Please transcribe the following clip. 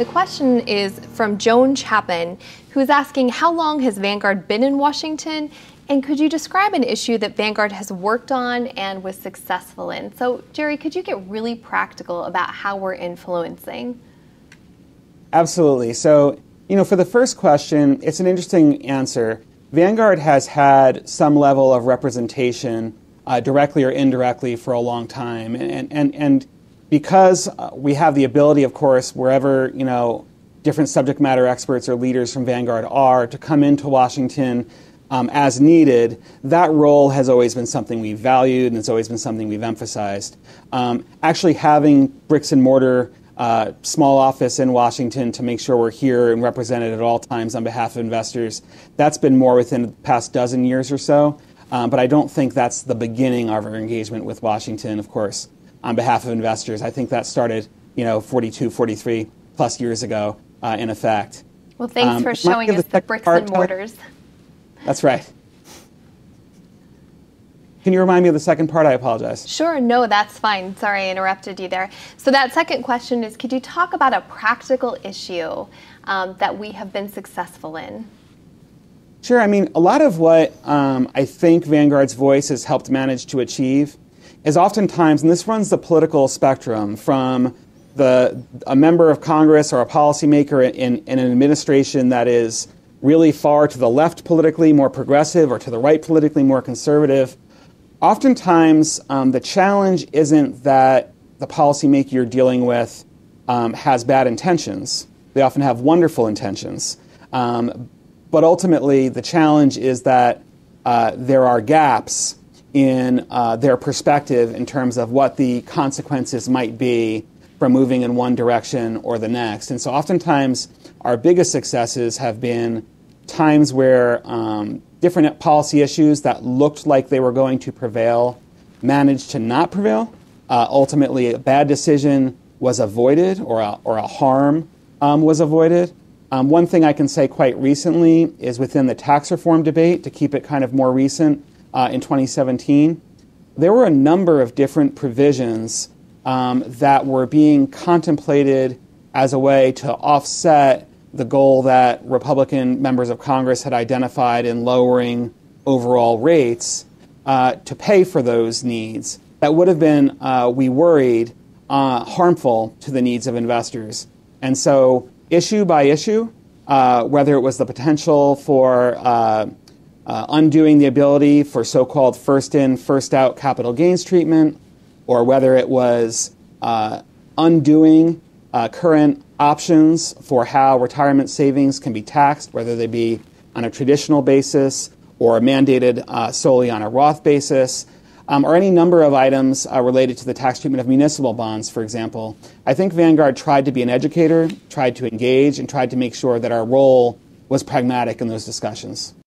the question is from Joan Chapman, who's asking, how long has Vanguard been in Washington? And could you describe an issue that Vanguard has worked on and was successful in? So, Jerry, could you get really practical about how we're influencing? Absolutely. So, for the first question, it's an interesting answer. Vanguard has had some level of representation, directly or indirectly, for a long time. And because we have the ability, of course, wherever, different subject matter experts or leaders from Vanguard are, to come into Washington as needed, that role has always been something we've valued, and it's always been something we've emphasized. Actually having bricks and mortar small office in Washington to make sure we're here and represented at all times on behalf of investors, that's been more within the past dozen years or so. But I don't think that's the beginning of our engagement with Washington, of course, on behalf of investors. I think that started, 42, 43 plus years ago, in effect. Well, thanks for showing us the bricks and mortars. That's right. Can you remind me of the second part? I apologize. Sure. No, that's fine. Sorry, I interrupted you there. So that second question is, could you talk about a practical issue that we have been successful in? Sure. I mean, a lot of what I think Vanguard's voice has helped manage to achieve is oftentimes, and this runs the political spectrum, from a member of Congress or a policymaker in an administration that is really far to the left politically, more progressive, or to the right politically, more conservative. Oftentimes, the challenge isn't that the policymaker you're dealing with has bad intentions. They often have wonderful intentions. But ultimately, the challenge is that there are gaps in their perspective in terms of what the consequences might be from moving in one direction or the next. And so oftentimes, our biggest successes have been times where different policy issues that looked like they were going to prevail managed to not prevail. Ultimately, a bad decision was avoided, or a harm was avoided. One thing I can say quite recently is within the tax reform debate, to keep it kind of more recent, in 2017, there were a number of different provisions that were being contemplated as a way to offset the goal that Republican members of Congress had identified in lowering overall rates to pay for those needs. That would have been, we worried, harmful to the needs of investors. And so issue by issue, whether it was the potential for undoing the ability for so-called first-in, first-out capital gains treatment, or whether it was undoing current options for how retirement savings can be taxed, whether they be on a traditional basis or mandated solely on a Roth basis, or any number of items related to the tax treatment of municipal bonds, for example. I think Vanguard tried to be an educator, tried to engage, and tried to make sure that our role was pragmatic in those discussions.